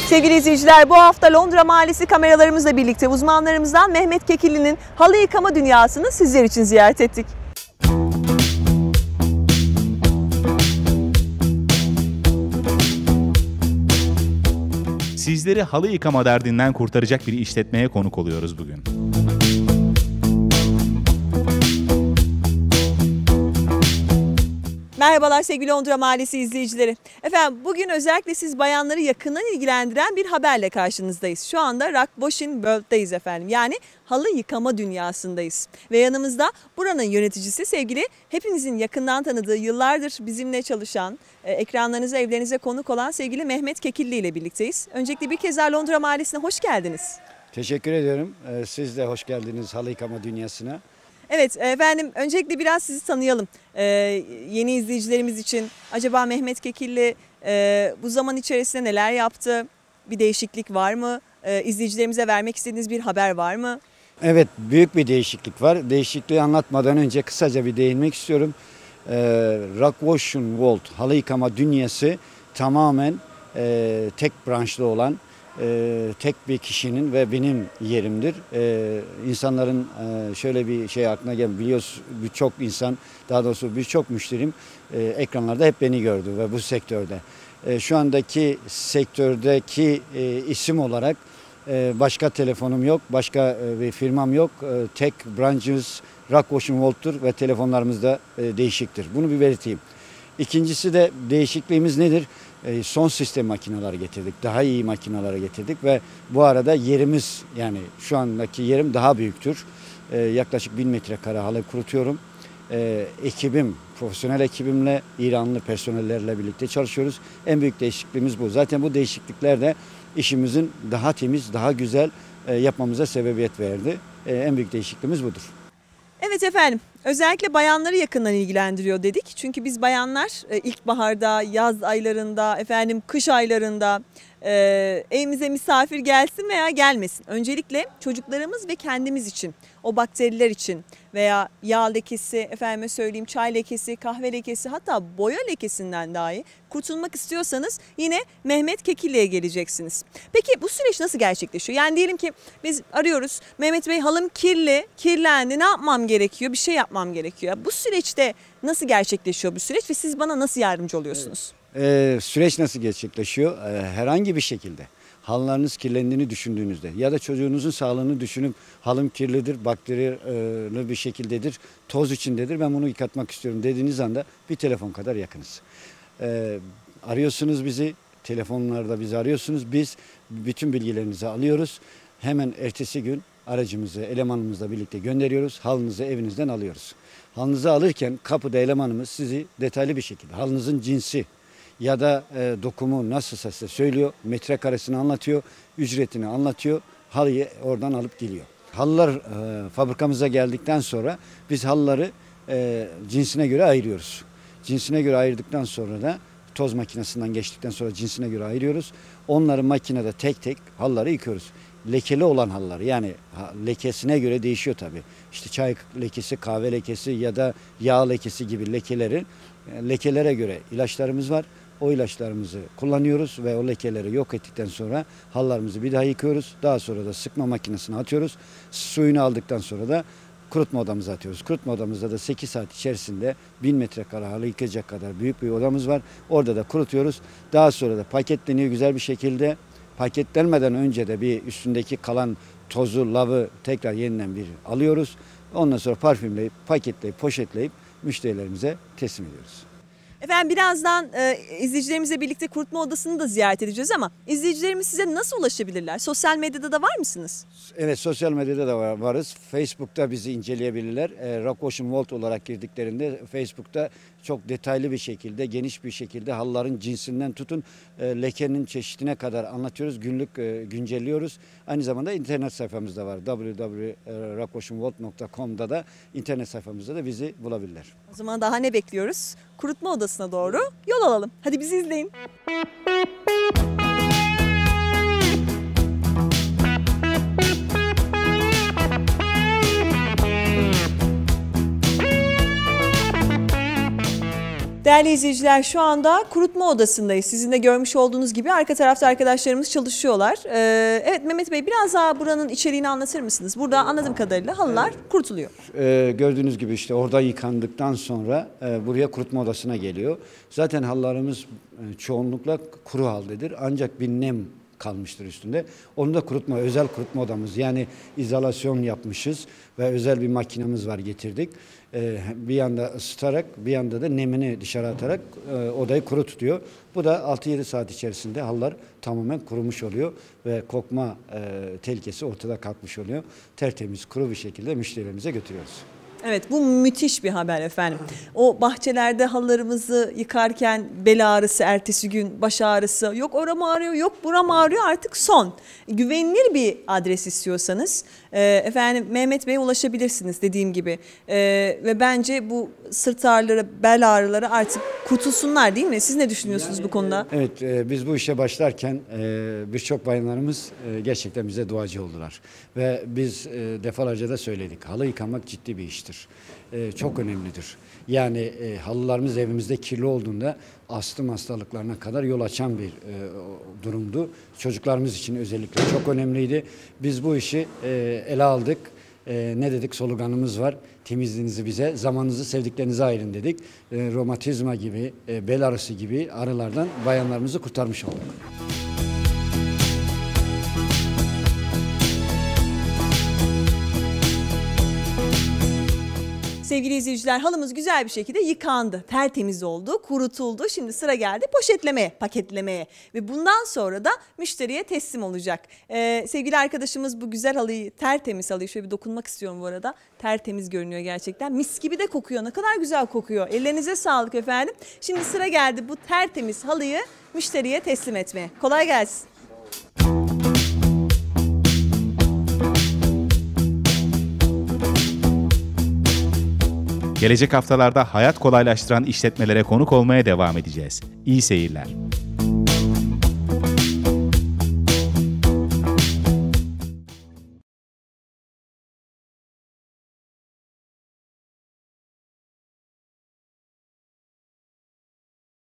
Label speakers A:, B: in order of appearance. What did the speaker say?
A: Sevgili izleyiciler, bu hafta Londra Mahallesi kameralarımızla birlikte uzmanlarımızdan Mehmet Kekilli'nin halı yıkama dünyasını sizler için ziyaret ettik.
B: Sizleri halı yıkama derdinden kurtaracak bir işletmeye konuk oluyoruz bugün.
A: Merhabalar sevgili Londra Mahallesi izleyicileri. Efendim bugün özellikle siz bayanları yakından ilgilendiren bir haberle karşınızdayız. Şu anda Rockwash World'dayız efendim. Yani halı yıkama dünyasındayız. Ve yanımızda buranın yöneticisi sevgili hepinizin yakından tanıdığı, yıllardır bizimle çalışan, ekranlarınıza, evlerinize konuk olan sevgili Mehmet Kekilli ile birlikteyiz. Öncelikle bir kez daha Londra Mahallesi'ne hoş geldiniz.
C: Teşekkür ediyorum. Siz de hoş geldiniz halı yıkama dünyasına.
A: Evet efendim, öncelikle biraz sizi tanıyalım. Yeni izleyicilerimiz için acaba Mehmet Kekilli bu zaman içerisinde neler yaptı? Bir değişiklik var mı? İzleyicilerimize vermek istediğiniz bir haber var mı?
C: Evet, büyük bir değişiklik var. Değişikliği anlatmadan önce kısaca bir değinmek istiyorum. Rockwash World halı yıkama dünyası tamamen tek branşlı olan tek bir kişinin ve benim yerimdir. İnsanların şöyle bir şey aklına gelmiyor. Biliyoruz birçok insan, daha doğrusu birçok müşterim ekranlarda hep beni gördü ve bu sektörde. Şu andaki sektördeki isim olarak başka telefonum yok, başka bir firmam yok. Tek branşımız Rockwash World'tur ve telefonlarımız da değişiktir. Bunu bir belirteyim. İkincisi de değişikliğimiz nedir? Son sistem makineleri getirdik. Daha iyi makineleri getirdik ve bu arada yerimiz, yani şu andaki yerim daha büyüktür. Yaklaşık 1000 metrekare halı kurutuyorum. Ekibim, profesyonel ekibimle, İranlı personellerle birlikte çalışıyoruz. En büyük değişikliğimiz bu. Zaten bu değişiklikler de işimizin daha temiz, daha güzel yapmamıza sebebiyet verdi. En büyük değişikliğimiz budur.
A: Evet efendim, özellikle bayanları yakından ilgilendiriyor dedik. Çünkü biz bayanlar ilkbaharda, yaz aylarında, kış aylarında evimize misafir gelsin veya gelmesin. Öncelikle çocuklarımız ve kendimiz için, o bakteriler için veya yağ lekesi, çay lekesi, kahve lekesi, hatta boya lekesinden dahi kurtulmak istiyorsanız yine Mehmet Kekilli'ye geleceksiniz. Peki bu süreç nasıl gerçekleşiyor? Yani diyelim ki biz arıyoruz, Mehmet Bey halım kirlendi, ne yapmam gerekiyor? Bir şey yapmam gerekiyor. Bu süreçte nasıl gerçekleşiyor bu süreç ve siz bana nasıl yardımcı oluyorsunuz?
C: Süreç nasıl gerçekleşiyor? Herhangi bir şekilde halılarınız kirlendiğini düşündüğünüzde ya da çocuğunuzun sağlığını düşünüp halım kirlidir, bakterili bir şekildedir, toz içindedir, ben bunu yıkatmak istiyorum dediğiniz anda bir telefon kadar yakınız. Arıyorsunuz bizi, telefonlarda bizi arıyorsunuz, biz bütün bilgilerinizi alıyoruz. Hemen ertesi gün aracımızı elemanımızla birlikte gönderiyoruz, halınızı evinizden alıyoruz. Halınızı alırken kapıda elemanımız sizi detaylı bir şekilde halınızın cinsi ya da dokumu nasılsa size söylüyor, metrekaresini anlatıyor, ücretini anlatıyor, halıyı oradan alıp geliyor. Halılar fabrikamıza geldikten sonra biz halıları cinsine göre ayırıyoruz. Cinsine göre ayırdıktan sonra da toz makinesinden geçtikten sonra cinsine göre ayırıyoruz. Onları makinede tek tek halıları yıkıyoruz. Lekeli olan halılar, yani lekesine göre değişiyor tabii. İşte çay lekesi, kahve lekesi ya da yağ lekesi gibi lekelere göre ilaçlarımız var. O ilaçlarımızı kullanıyoruz ve o lekeleri yok ettikten sonra halılarımızı bir daha yıkıyoruz. Daha sonra da sıkma makinesine atıyoruz. Suyunu aldıktan sonra da kurutma odamıza atıyoruz. Kurutma odamızda da 8 saat içerisinde 1000 metrekare halı yıkayacak kadar büyük bir odamız var. Orada da kurutuyoruz. Daha sonra da paketleniyor güzel bir şekilde. Paketlenmeden önce de bir üstündeki kalan tozu, lavı tekrar yeniden bir alıyoruz. Ondan sonra parfümleyip, paketleyip, poşetleyip müşterilerimize teslim ediyoruz.
A: Efendim birazdan izleyicilerimizle birlikte kurutma odasını da ziyaret edeceğiz ama izleyicilerimiz size nasıl ulaşabilirler? Sosyal medyada da var mısınız?
C: Evet, sosyal medyada da varız. Facebook'ta bizi inceleyebilirler. Rockwash World olarak girdiklerinde Facebook'ta çok detaylı bir şekilde, geniş bir şekilde halıların cinsinden tutun lekenin çeşidine kadar anlatıyoruz. Günlük güncelliyoruz. Aynı zamanda internet sayfamızda var. www.rockwashworld.com'da da internet sayfamızda da bizi bulabilirler.
A: O zaman daha ne bekliyoruz? Kurutma odasına doğru yol alalım. Hadi bizi izleyin. Değerli izleyiciler, şu anda kurutma odasındayız. Sizin de görmüş olduğunuz gibi arka tarafta arkadaşlarımız çalışıyorlar. Evet Mehmet Bey, biraz daha buranın içeriğini anlatır mısınız? Burada anladığım kadarıyla halılar kurutuluyor.
C: Gördüğünüz gibi işte orada yıkandıktan sonra buraya kurutma odasına geliyor. Zaten halılarımız çoğunlukla kuru haldedir. Ancak bir nem kalmıştır üstünde. Onu da kurutma, özel kurutma odamız. Yani izolasyon yapmışız ve özel bir makinemiz var, getirdik. Bir yanda ısıtarak bir yanda da nemini dışarı atarak odayı kuru tutuyor. Bu da 6-7 saat içerisinde halılar tamamen kurumuş oluyor ve kokma tehlikesi ortada kalkmış oluyor. Tertemiz, kuru bir şekilde müşterilerimize götürüyoruz.
A: Evet, bu müthiş bir haber efendim. O bahçelerde halılarımızı yıkarken bel ağrısı, ertesi gün baş ağrısı, yok oram ağrıyor, yok buram ağrıyor, artık son. Güvenilir bir adres istiyorsanız efendim Mehmet Bey'e ulaşabilirsiniz dediğim gibi. Ve bence bu sırt ağrıları, bel ağrıları artık kurtulsunlar, değil mi? Siz ne düşünüyorsunuz bu konuda?
C: Evet, biz bu işe başlarken birçok bayanlarımız gerçekten bize duacı oldular. Ve biz defalarca da söyledik, halı yıkamak ciddi bir iştir. Çok önemlidir. Yani halılarımız evimizde kirli olduğunda astım hastalıklarına kadar yol açan bir durumdu. Çocuklarımız için özellikle çok önemliydi. Biz bu işi ele aldık. Ne dedik? Sloganımız var. Temizliğinizi bize, zamanınızı sevdiklerinize ayırın dedik. Romatizma gibi, bel ağrısı gibi ağrılardan bayanlarımızı kurtarmış olduk.
A: Sevgili izleyiciler, halımız güzel bir şekilde yıkandı, tertemiz oldu, kurutuldu. Şimdi sıra geldi poşetlemeye, paketlemeye ve bundan sonra da müşteriye teslim olacak. Sevgili arkadaşımız bu güzel halıyı, tertemiz halıyı, şöyle bir dokunmak istiyorum bu arada. Tertemiz görünüyor gerçekten. Mis gibi de kokuyor. Ne kadar güzel kokuyor. Ellerinize sağlık efendim. Şimdi sıra geldi bu tertemiz halıyı müşteriye teslim etmeye. Kolay gelsin.
B: Gelecek haftalarda hayat kolaylaştıran işletmelere konuk olmaya devam edeceğiz. İyi seyirler.